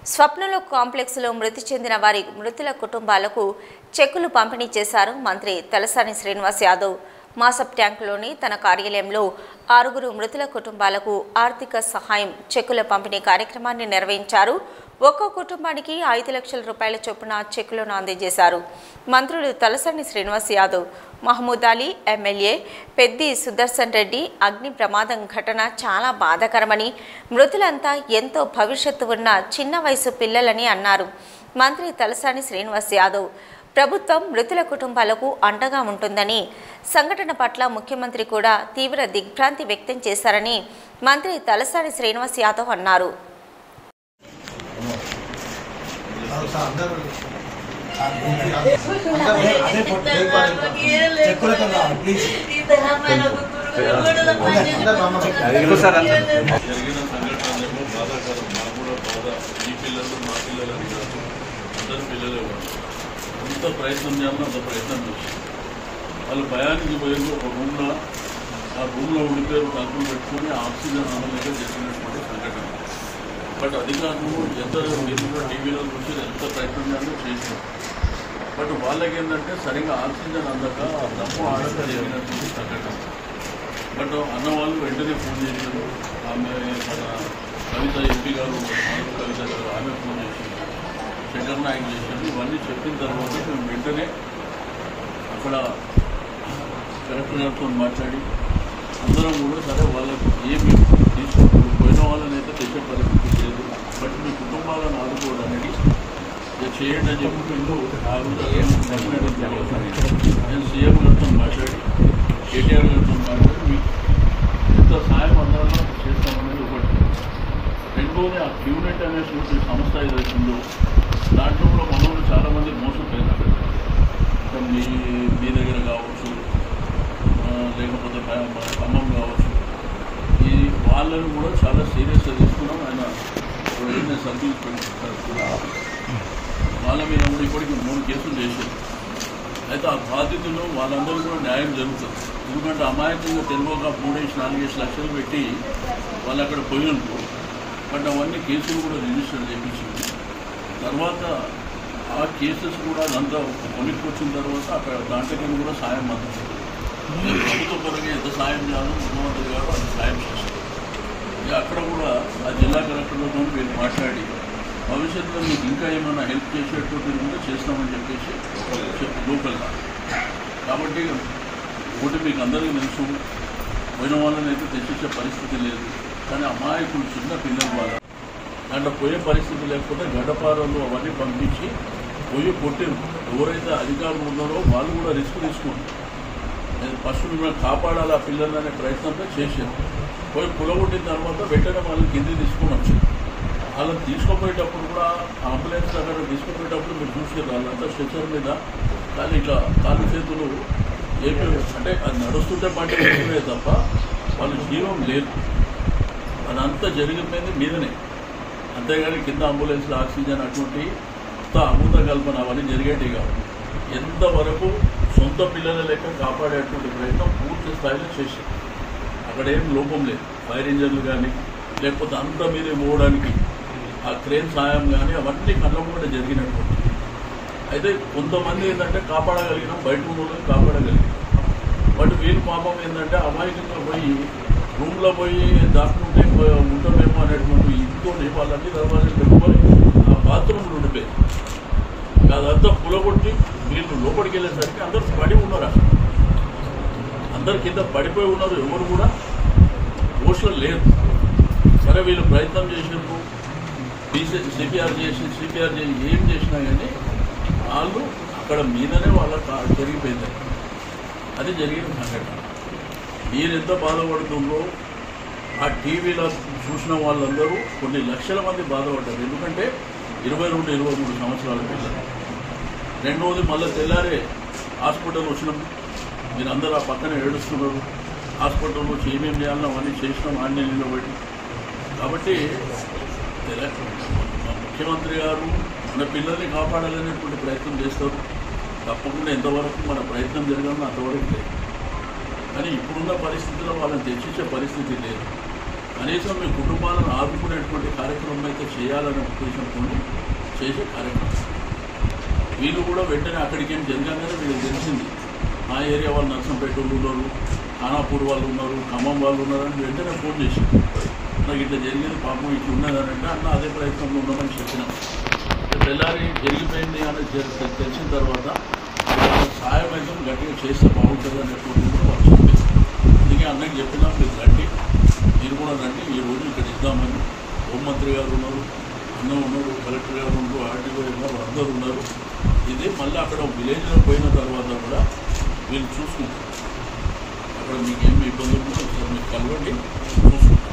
స్వప్నలో కాంప్లెక్స్లో మృతి చెందిన వారి మృతుల కుటుంబాలకు చెక్కులు పంపిణీ చేశారు మంత్రి తలసాని శ్రీనివాస్ యాదవ్. మాసప్ ట్యాంకులోని తన కార్యాలయంలో 6 మృతుల కుటుంబాలకు ఆర్థిక సహాయం చెక్కుల పంపిణీ కార్యక్రమాన్ని నిర్వహించారు. ఒక్కో కుటుంబానికి 5 లక్షల రూపాయల చొప్పున చెక్కులను అందజేశారు. మంత్రులు తలసాని శ్రీనివాస్ యాదవ్, మహమూద్ అలీ, ఎమ్మెల్యే పెద్ది సుదర్శన్ రెడ్డి అగ్ని ప్రమాదం ఘటన చాలా బాధాకరమని, మృతులంతా ఎంతో భవిష్యత్తు ఉన్న చిన్న వయసు పిల్లలని అన్నారు. మంత్రి తలసాని శ్రీనివాస్ యాదవ్ ప్రభుత్వం మృతుల కుటుంబాలకు అండగా ఉంటుందని, సంఘటన పట్ల ముఖ్యమంత్రి కూడా తీవ్ర దిగ్భ్రాంతి వ్యక్తం చేశారని మంత్రి తలసాని శ్రీనివాస్ యాదవ్ అన్నారు. ఎంత ప్రయత్నం చేయాలో అంత ప్రయత్నం చేశారు. వాళ్ళు భయానికి పోయారు. ఒక రూమ్లో ఆ రూమ్లో ఉండిపోయారు. తలుపులు పెట్టుకుని ఆక్సిజన్ అందలేక చేసినటువంటి సంఘటన. బట్ అధికారులు ఎంత మీరు కూడా టీవీలో చూసి ఎంత ప్రయత్నం చేయాలో చేశారు. బట్ వాళ్ళకి ఏంటంటే సరిగ్గా ఆక్సిజన్ అందక తప్పు ఆడక జరిగినటువంటి సంఘటన. బట్ అన్న వాళ్ళు వెంటనే ఫోన్ చేశారు. ఆమె మన కవిత ఎంపీ గారు, కవిత గారు ఆమె ఫోన్ చేశారు, శంకర్ నాయక్ చేశారు. ఇవన్నీ చెప్పిన తర్వాత మేము వెంటనే అక్కడ కలెక్టర్ గారితో మాట్లాడి అందరం కూడా సరే వాళ్ళకు ఏమి తీసుకుంటారు, పోయిన వాళ్ళని అయితే తెచ్చే పరిస్థితి లేదు, బట్ మీ కుటుంబాలను ఆదుకోవడానికి చేయండి అని చెప్పి మేము నేను సీఎం గారితో మాట్లాడి కేటీఆర్ గారితో మాట్లాడి మీకు ఎంత సాయం అందరం చేస్తామనేది ఒకటి. రెండోది ఆ క్యూనెట్ అనేటువంటి సంస్థ ఏదైతుందో దాంట్లో కూడా మనలో చాలామంది మోసపోయినారు. మీ దగ్గర కావచ్చు, లేకపోతే ఖమ్మం కావచ్చు, ఈ వాళ్ళని కూడా చాలా సీరియస్గా తీసుకున్నాం. ఆయన ఏదైనా సర్వీస్ పెట్టుకుంటారు. వాళ్ళ మీద కూడా ఇప్పటికి 3 కేసులు చేశారు. అయితే ఆ బాధితులు వాళ్ళందరూ కూడా న్యాయం జరుగుతుంది. ఎందుకంటే అమాయకంగా తెలియక 3-4 లక్షలు పెట్టి వాళ్ళు అక్కడ పోయి ఉంటారు. బట్ అవన్నీ కేసులు కూడా రిజిస్టర్ చేయించింది. తర్వాత ఆ కేసెస్ కూడా అదంతా కొలిక్కి వచ్చిన తర్వాత అక్కడ దాంట్లోకి కూడా సాయం అందుతుంది. ప్రభుత్వ పరంగా ఎంత సాయం చేయాలో ముఖ్యమంత్రి గారు అది సాయం చేశారు. అక్కడ కూడా ఆ జిల్లా కలెక్టర్లతో వీళ్ళు మాట్లాడి భవిష్యత్తులో మీకు ఇంకా ఏమైనా హెల్ప్ చేసేటువంటి కూడా చేస్తామని చెప్పేసి లోకల్గా. కాబట్టి ఒకటి మీకు అందరికీ తెలుసు, పోయిన వాళ్ళని అయితే తెచ్చిచ్చే పరిస్థితి లేదు. కానీ అమాయకులు చిన్న పిల్లల వాళ్ళ దాంట్లో పోయే పరిస్థితి లేకపోతే గడ్డపారలు అవన్నీ పంపించి పోయి కొట్టిరు. ఎవరైతే అధికారులు ఉన్నారో వాళ్ళు కూడా రిస్క్ తీసుకుంటారు. ఫస్ట్ మిమ్మల్ని కాపాడాలి ఆ పిల్లలు అనే ప్రయత్నంతో చేశారు. పోయి కులగొట్టిన తర్వాత వెంటనే వాళ్ళని కిందికి తీసుకొని వచ్చారు. వాళ్ళని తీసుకుపోయేటప్పుడు కూడా అంబులెన్స్ దగ్గర తీసుకుపోయేటప్పుడు మీరు చూసారు వాళ్ళంతా స్ట్రెచర్ మీద కానీ ఇట్లా కాళ్ళు చేతులు ఏపీ అంటే అది నడుస్తుంటే పంటే వెళ్తున్నాయి తప్ప వాళ్ళు జీవం లేదు. అదంతా జరిగిపోయింది మీదనే. అంతేగాని కింద అంబులెన్స్లో ఆక్సిజన్ అటువంటి అమృత కల్పన అవన్నీ జరిగేటివి కావు. ఎంతవరకు సొంత పిల్లల లెక్క కాపాడేటువంటి ప్రయత్నం పూర్తి స్థాయిలో చేశారు. అక్కడ ఏం లోపం లేదు. ఫైర్ ఇంజన్లు కానీ లేకపోతే అంత మీదే పోవడానికి ఆ క్రేన్ సాయం కానీ అవన్నీ కళ్ళం కూడా జరిగినటువంటి. అయితే కొంతమంది ఏంటంటే కాపాడగలిగినాం, బయట ఉన్న కాపాడగలిగినాం. బట్ వీళ్ళు పాపం ఏంటంటే అమాయకంగా పోయి రూమ్లో పోయి దాక్కుంటే ఉంటామేమో అనేటువంటి ఇంట్లోనే వాళ్ళన్నీ దర్వాజలు పెట్టుకొని ఆ బాత్రూమ్లు ఉండిపోయి అదంతా పులగొట్టి వీళ్ళు లోపలికి వెళ్ళేసరికి అందరూ పడి ఉన్నారు. అక్కడ అందరు కింద పడిపోయి ఉన్నారు. ఎవరు కూడా ఓషలో లేరు. సరే వీళ్ళు ప్రయత్నం చేసినప్పుడు సిపిఆర్ చేసి ఏం చేసినా కానీ వాళ్ళు అక్కడ మీదనే వాళ్ళకి జరిగిపోయింది. అది జరిగిన సంఘటన. మీరు ఎంత బాధపడుతుందో ఆ టీవీలో చూసిన వాళ్ళందరూ కొన్ని లక్షల మంది బాధపడ్డారు. ఎందుకంటే 22-23 సంవత్సరాల పిల్లలు. రెండవది మళ్ళీ తెల్లారే హాస్పిటల్ వచ్చినప్పుడు మీరు అందరూ ఆ పక్కన ఏడుస్తున్నారు. హాస్పిటల్లో వచ్చి ఏమేమి చేయాలన్నా అవన్నీ చేసినాం ఆన్లైన్లో పెట్టి. కాబట్టి ముఖ్యమంత్రి గారు మన పిల్లల్ని కాపాడాలనేటువంటి ప్రయత్నం చేస్తారు. తప్పకుండా ఎంతవరకు మన ప్రయత్నం జరగాలో అంతవరకు లేదు. కానీ ఇప్పుడున్న పరిస్థితుల్లో వాళ్ళని తెచ్చిచ్చే పరిస్థితి లేదు. కనీసం మీ కుటుంబాలను ఆదుకునేటువంటి కార్యక్రమం అయితే చేయాలనే ఉద్దేశంతో చేసే కార్యక్రమం. వీళ్ళు కూడా వెంటనే అక్కడికి ఏం జరగగానే వీళ్ళకి తెలిసింది ఆ ఏరియా వాళ్ళు నర్సంపేట వాళ్ళు ఉన్నారు, ఖానాపూర్ వాళ్ళు ఉన్నారు, ఖమ్మం వాళ్ళు ఉన్నారని వెంటనే ఫోన్ చేశారు. నాకు ఇట్లా జరిగింది పాపం ఇట్లా ఉన్నదని అంటే అన్న అదే ప్రయత్నంలో ఉన్నామని చెప్పినాం. తెల్లారి జరిగిపోయింది అని తెలిసిన తర్వాత సాయం అయితే గట్టిగా చేస్తే బాగుంటుంది అనేటువంటి కూడా వాళ్ళు చెప్పారు. అందుకే అన్నకి చెప్పినా మీరు రండి, మీరు కూడా రండి, ఈ రోజు ఇక్కడ ఇద్దామని. హోంమంత్రి గారు ఉన్నారు, అన్న ఉన్నారు, కలెక్టర్ గారు ఉన్నారు, ఆర్టీఓ ఉన్నారు, అందరూ ఉన్నారు. ఇది మళ్ళీ అక్కడ విలేజ్లో పోయిన తర్వాత కూడా వీళ్ళు చూసుకుంటారు. అక్కడ మీకు ఏమి ఇబ్బందులు ఉందో ఒకసారి మీరు కలవండి, చూసుకుంటారు.